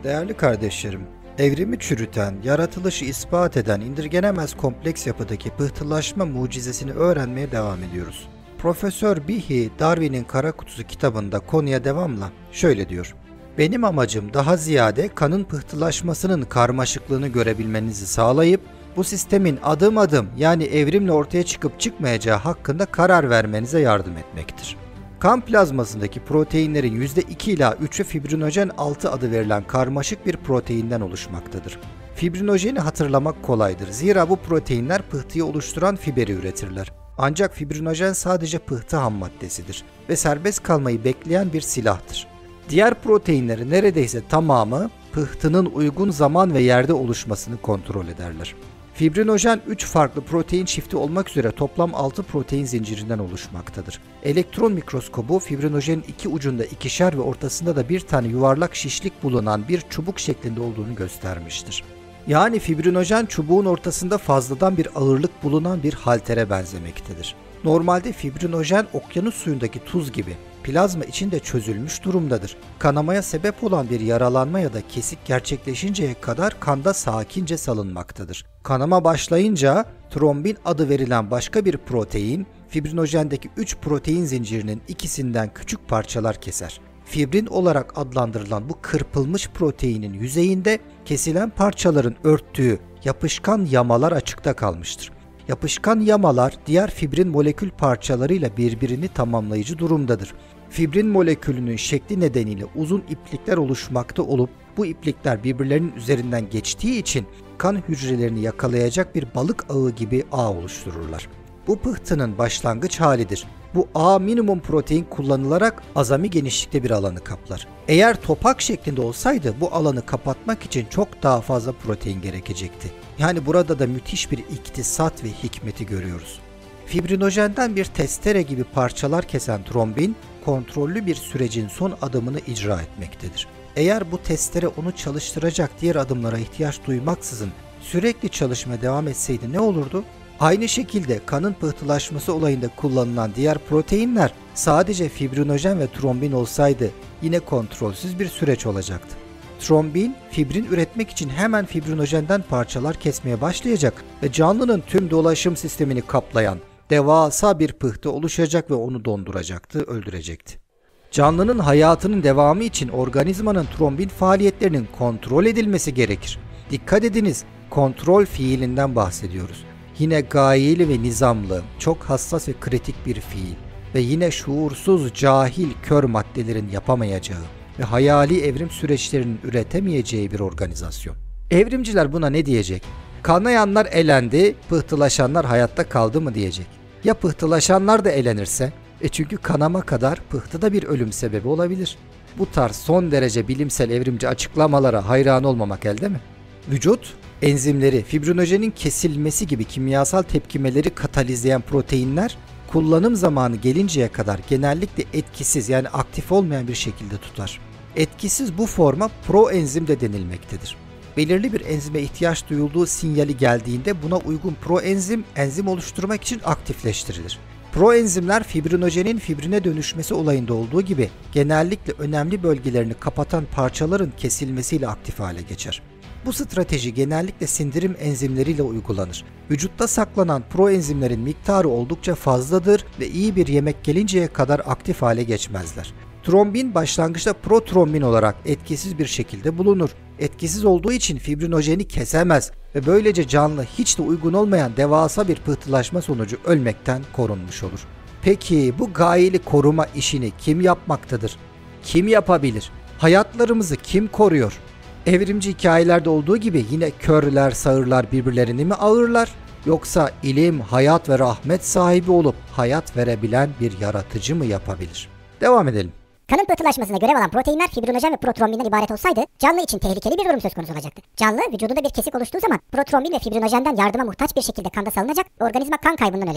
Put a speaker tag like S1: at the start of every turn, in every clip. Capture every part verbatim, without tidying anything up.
S1: Değerli kardeşlerim, evrimi çürüten, yaratılışı ispat eden indirgenemez kompleks yapıdaki pıhtılaşma mucizesini öğrenmeye devam ediyoruz. Profesör Behe, Darwin'in Kara Kutusu kitabında konuya devamla şöyle diyor. Benim amacım daha ziyade kanın pıhtılaşmasının karmaşıklığını görebilmenizi sağlayıp, bu sistemin adım adım yani evrimle ortaya çıkıp çıkmayacağı hakkında karar vermenize yardım etmektir. Kan plazmasındaki proteinlerin yüzde iki ila üçü fibrinojen altı adı verilen karmaşık bir proteinden oluşmaktadır. Fibrinojeni hatırlamak kolaydır. Zira bu proteinler pıhtıyı oluşturan fiberi üretirler. Ancak fibrinojen sadece pıhtı hammaddesidir ve serbest kalmayı bekleyen bir silahtır. Diğer proteinlerin neredeyse tamamı pıhtının uygun zaman ve yerde oluşmasını kontrol ederler. Fibrinojen üç farklı protein çifti olmak üzere toplam altı protein zincirinden oluşmaktadır. Elektron mikroskobu fibrinojenin iki ucunda ikişer ve ortasında da bir tane yuvarlak şişlik bulunan bir çubuk şeklinde olduğunu göstermiştir. Yani fibrinojen çubuğun ortasında fazladan bir ağırlık bulunan bir haltere benzemektedir. Normalde fibrinojen okyanus suyundaki tuz gibi plazma içinde çözülmüş durumdadır. Kanamaya sebep olan bir yaralanma ya da kesik gerçekleşinceye kadar kanda sakince salınmaktadır. Kanama başlayınca trombin adı verilen başka bir protein, fibrinojendeki üç protein zincirinin ikisinden küçük parçalar keser. Fibrin olarak adlandırılan bu kırpılmış proteinin yüzeyinde kesilen parçaların örttüğü yapışkan yamalar açıkta kalmıştır. Yapışkan yamalar diğer fibrin molekül parçalarıyla birbirini tamamlayıcı durumdadır. Fibrin molekülünün şekli nedeniyle uzun iplikler oluşmakta olup bu iplikler birbirlerinin üzerinden geçtiği için kan hücrelerini yakalayacak bir balık ağı gibi ağ oluştururlar. Bu pıhtının başlangıç halidir. Bu ağ minimum protein kullanılarak azami genişlikte bir alanı kaplar. Eğer topak şeklinde olsaydı bu alanı kapatmak için çok daha fazla protein gerekecekti. Yani burada da müthiş bir iktisat ve hikmeti görüyoruz. Fibrinojenden bir testere gibi parçalar kesen trombin, kontrollü bir sürecin son adımını icra etmektedir. Eğer bu testere onu çalıştıracak diğer adımlara ihtiyaç duymaksızın sürekli çalışmaya devam etseydi ne olurdu? Aynı şekilde kanın pıhtılaşması olayında kullanılan diğer proteinler sadece fibrinojen ve trombin olsaydı yine kontrolsüz bir süreç olacaktı. Trombin, fibrin üretmek için hemen fibrinojenden parçalar kesmeye başlayacak ve canlının tüm dolaşım sistemini kaplayan devasa bir pıhtı oluşacak ve onu donduracaktı, öldürecekti. Canlının hayatının devamı için organizmanın trombin faaliyetlerinin kontrol edilmesi gerekir. Dikkat ediniz, kontrol fiilinden bahsediyoruz. Yine gayeli ve nizamlı, çok hassas ve kritik bir fiil ve yine şuursuz, cahil, kör maddelerin yapamayacağı ve hayali evrim süreçlerinin üretemeyeceği bir organizasyon. Evrimciler buna ne diyecek? Kanayanlar elendi, pıhtılaşanlar hayatta kaldı mı diyecek. Ya pıhtılaşanlar da elenirse? E çünkü kanama kadar pıhtı da bir ölüm sebebi olabilir. Bu tarz son derece bilimsel evrimci açıklamalara hayran olmamak elde mi? Vücut, enzimleri, fibrinojenin kesilmesi gibi kimyasal tepkimeleri katalizleyen proteinler kullanım zamanı gelinceye kadar genellikle etkisiz yani aktif olmayan bir şekilde tutar. Etkisiz bu forma proenzim de denilmektedir. Belirli bir enzime ihtiyaç duyulduğu sinyali geldiğinde buna uygun proenzim enzim oluşturmak için aktifleştirilir. Proenzimler fibrinojenin fibrine dönüşmesi olayında olduğu gibi genellikle önemli bölgelerini kapatan parçaların kesilmesiyle aktif hale geçer. Bu strateji genellikle sindirim enzimleriyle uygulanır. Vücutta saklanan proenzimlerin miktarı oldukça fazladır ve iyi bir yemek gelinceye kadar aktif hale geçmezler. Trombin başlangıçta protrombin olarak etkisiz bir şekilde bulunur. Etkisiz olduğu için fibrinojeni kesemez ve böylece canlı hiç de uygun olmayan devasa bir pıhtılaşma sonucu ölmekten korunmuş olur. Peki bu gayeli koruma işini kim yapmaktadır? Kim yapabilir? Hayatlarımızı kim koruyor? Evrimci hikayelerde olduğu gibi yine körler, sağırlar birbirlerini mi ağırlar? Yoksa ilim, hayat ve rahmet sahibi olup hayat verebilen bir yaratıcı mı yapabilir? Devam edelim.
S2: Kanın pıhtılaşmasında görev alan proteinler fibrinojen ve protrombinden ibaret olsaydı canlı için tehlikeli bir durum söz konusu olacaktı. Canlı vücudunda bir kesik oluştuğu zaman protrombin ve fibrinojenden yardıma muhtaç bir şekilde kanda salınacak ve organizma kan kaybından ölecekti.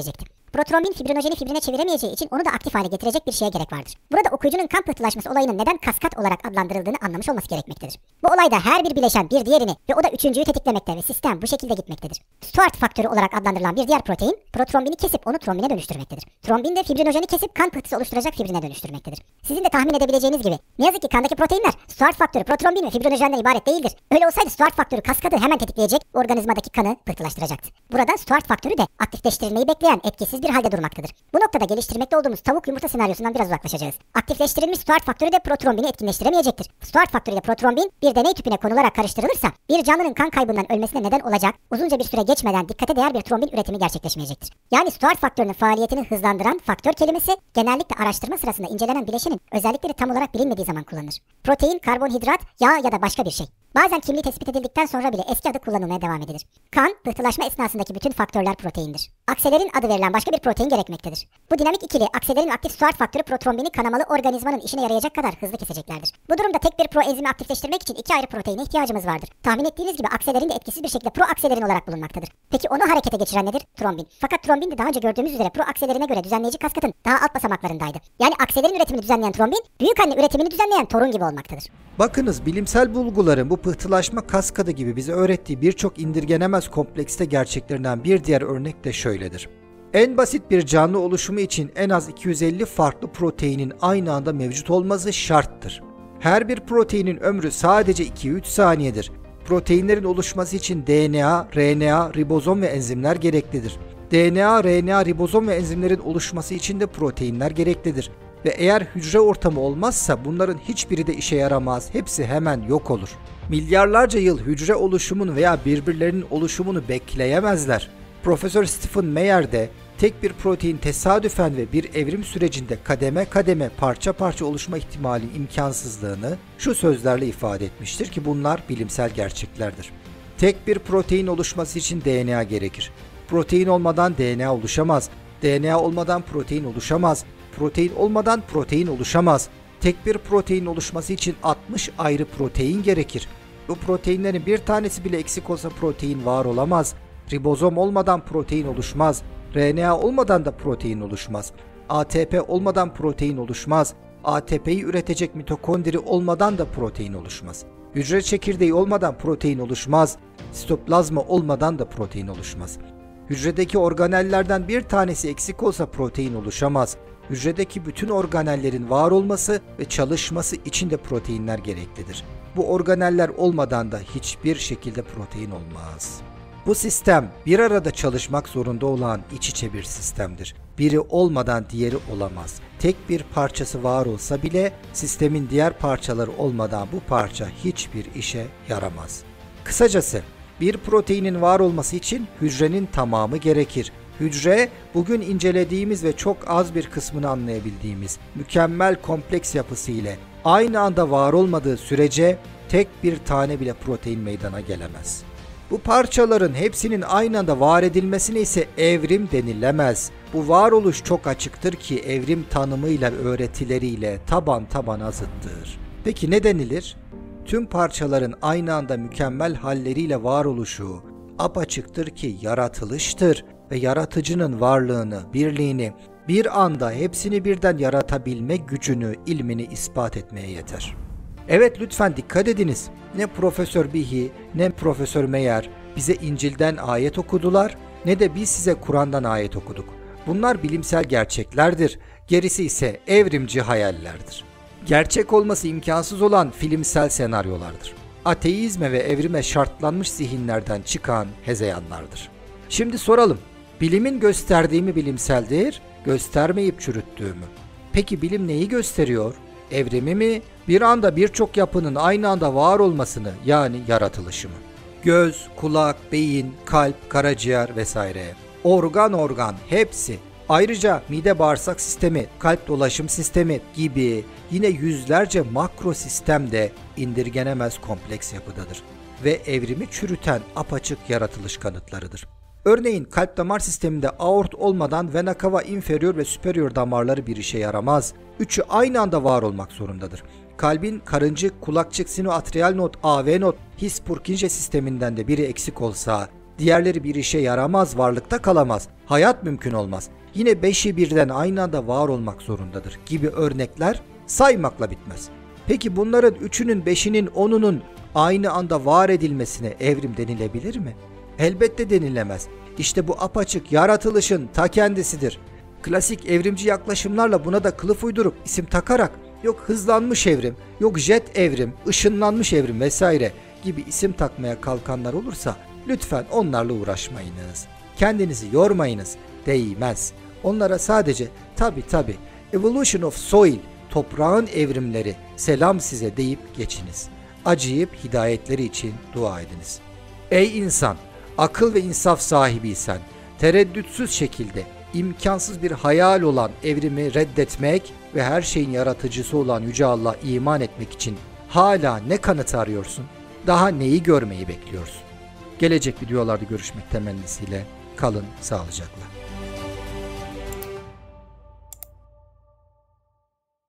S2: Protrombin fibrinojeni fibrine çeviremeyeceği için onu da aktif hale getirecek bir şeye gerek vardır. Burada okuyucunun kan pıhtılaşması olayının neden kaskat olarak adlandırıldığını anlamış olması gerekmektedir. Bu olayda her bir bileşen bir diğerini ve o da üçüncüyü tetiklemekte ve sistem bu şekilde gitmektedir. Stuart faktörü olarak adlandırılan bir diğer protein, protrombini kesip onu trombine dönüştürmektedir. Trombin de fibrinojeni kesip kan pıhtısı oluşturacak fibrine dönüştürmektedir. Sizin de tahmin edebileceğiniz gibi ne yazık ki kandaki proteinler Stuart faktörü, protrombin ve fibrinojenden ibaret değildir. Öyle olsaydı Stuart faktörü kaskadı hemen tetikleyecek, organizmadaki kanı pıhtılaştıracaktı. Burada Stuart faktörü de aktifleştirilmeyi bekleyen etkisiz bir halde durmaktadır. Bu noktada geliştirmekte olduğumuz tavuk yumurta senaryosundan biraz uzaklaşacağız. Aktifleştirilmiş Stuart faktörü de protrombini etkinleştiremeyecektir. Stuart faktörü ile protrombin bir deney tüpüne konularak karıştırılırsa bir canlının kan kaybından ölmesine neden olacak, uzunca bir süre geçmeden dikkate değer bir trombin üretimi gerçekleşmeyecektir. Yani Stuart faktörünün faaliyetini hızlandıran faktör kelimesi genellikle araştırma sırasında incelenen bileşenin özellikleri tam olarak bilinmediği zaman kullanılır. Protein, karbonhidrat, yağ ya da başka bir şey. Bazen kimliği tespit edildikten sonra bile eski adı kullanılmaya devam edilir. Kan, pıhtılaşma esnasındaki bütün faktörler proteindir. Akselerin adı verilen başka bir protein gerekmektedir. Bu dinamik ikili akselerin aktif Stuart faktörü protrombini kanamalı organizmanın işine yarayacak kadar hızlı keseceklerdir. Bu durumda tek bir proenzimi aktifleştirmek için iki ayrı proteine ihtiyacımız vardır. Tahmin ettiğiniz gibi akselerin de etkisiz bir şekilde proakselerin olarak bulunmaktadır. Peki onu harekete geçiren nedir? Trombin. Fakat trombin de daha önce gördüğümüz üzere proakselerine göre düzenleyici kaskatın daha alt basamaklarındaydı. Yani akselerin üretimini düzenleyen trombin, büyük anne üretimini düzenleyen torun gibi olmaktadır.
S1: Bakınız, bilimsel bulguların bu pıhtılaşma kaskadı gibi bize öğrettiği birçok indirgenemez komplekste gerçeklerinden bir diğer örnek de şöyledir. En basit bir canlı oluşumu için en az iki yüz elli farklı proteinin aynı anda mevcut olması şarttır. Her bir proteinin ömrü sadece iki üç saniyedir. Proteinlerin oluşması için D N A, R N A, ribozom ve enzimler gereklidir. D N A, R N A, ribozom ve enzimlerin oluşması için de proteinler gereklidir. Ve eğer hücre ortamı olmazsa bunların hiçbiri de işe yaramaz, hepsi hemen yok olur. Milyarlarca yıl hücre oluşumun veya birbirlerinin oluşumunu bekleyemezler. Profesör Stephen Meyer de tek bir protein tesadüfen ve bir evrim sürecinde kademe kademe parça parça oluşma ihtimalinin imkansızlığını şu sözlerle ifade etmiştir ki bunlar bilimsel gerçeklerdir. Tek bir protein oluşması için D N A gerekir. Protein olmadan D N A oluşamaz. D N A olmadan protein oluşamaz. Protein olmadan protein oluşamaz. Tek bir protein oluşması için altmış ayrı protein gerekir. Bu proteinlerin bir tanesi bile eksik olsa protein var olamaz. Ribozom olmadan protein oluşmaz. R N A olmadan da protein oluşmaz. A T P olmadan protein oluşmaz. A T P'yi üretecek mitokondri olmadan da protein oluşmaz. Hücre çekirdeği olmadan protein oluşmaz. Sitoplazma olmadan da protein oluşmaz. Hücredeki organellerden bir tanesi eksik olsa protein oluşamaz. Hücredeki bütün organellerin var olması ve çalışması için de proteinler gereklidir. Bu organeller olmadan da hiçbir şekilde protein olmaz. Bu sistem bir arada çalışmak zorunda olan iç içe bir sistemdir. Biri olmadan diğeri olamaz. Tek bir parçası var olsa bile sistemin diğer parçaları olmadan bu parça hiçbir işe yaramaz. Kısacası bir proteinin var olması için hücrenin tamamı gerekir. Hücre, bugün incelediğimiz ve çok az bir kısmını anlayabildiğimiz mükemmel kompleks yapısı ile aynı anda var olmadığı sürece tek bir tane bile protein meydana gelemez. Bu parçaların hepsinin aynı anda var edilmesine ise evrim denilemez. Bu varoluş çok açıktır ki evrim tanımıyla ve öğretileriyle taban tabana zıttır. Peki ne denilir? Tüm parçaların aynı anda mükemmel halleriyle varoluşu apaçıktır ki yaratılıştır ve yaratıcının varlığını, birliğini, bir anda hepsini birden yaratabilme gücünü, ilmini ispat etmeye yeter. Evet, lütfen dikkat ediniz. Ne Profesör Behe ne Profesör Meyer bize İncil'den ayet okudular, ne de biz size Kur'an'dan ayet okuduk. Bunlar bilimsel gerçeklerdir. Gerisi ise evrimci hayallerdir. Gerçek olması imkansız olan filmsel senaryolardır. Ateizme ve evrime şartlanmış zihinlerden çıkan hezeyanlardır. Şimdi soralım. Bilimin gösterdiği mi bilimseldir, göstermeyip çürüttüğü mü? Peki bilim neyi gösteriyor? Evrimi mi? Bir anda birçok yapının aynı anda var olmasını, yani yaratılışı mı? Göz, kulak, beyin, kalp, karaciğer vesaire. Organ organ hepsi. Ayrıca mide bağırsak sistemi, kalp dolaşım sistemi gibi yine yüzlerce makro sistem de indirgenemez kompleks yapıdadır ve evrimi çürüten apaçık yaratılış kanıtlarıdır. Örneğin kalp damar sisteminde aort olmadan vena cava inferior ve superior damarları bir işe yaramaz. Üçü aynı anda var olmak zorundadır. Kalbin karıncık, kulakçık, sinoatrial nod, A V nod, his Purkinje sisteminden de biri eksik olsa diğerleri bir işe yaramaz, varlıkta kalamaz. Hayat mümkün olmaz. yine beşi birden aynı anda var olmak zorundadır gibi örnekler saymakla bitmez. Peki bunların üçünün, beşinin, onunun aynı anda var edilmesine evrim denilebilir mi? Elbette denilemez. İşte bu apaçık yaratılışın ta kendisidir. Klasik evrimci yaklaşımlarla buna da kılıf uydurup isim takarak yok hızlanmış evrim, yok jet evrim, ışınlanmış evrim vesaire gibi isim takmaya kalkanlar olursa lütfen onlarla uğraşmayınız. Kendinizi yormayınız, değmez. Onlara sadece tabi tabi evolution of soil, toprağın evrimleri, selam size deyip geçiniz. Acıyıp hidayetleri için dua ediniz. Ey insan, akıl ve insaf sahibiysen, tereddütsüz şekilde imkansız bir hayal olan evrimi reddetmek ve her şeyin yaratıcısı olan Yüce Allah'a iman etmek için hala ne kanıt arıyorsun? Daha neyi görmeyi bekliyorsun? Gelecek videolarda görüşmek temennisiyle kalın sağlıcakla.